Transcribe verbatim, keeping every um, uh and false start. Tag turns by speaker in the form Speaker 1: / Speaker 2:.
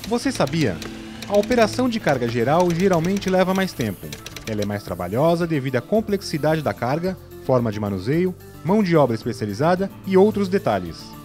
Speaker 1: Você sabia? A operação de carga geral geralmente leva mais tempo. Ela é mais trabalhosa devido à complexidade da carga, forma de manuseio, mão de obra especializada e outros detalhes.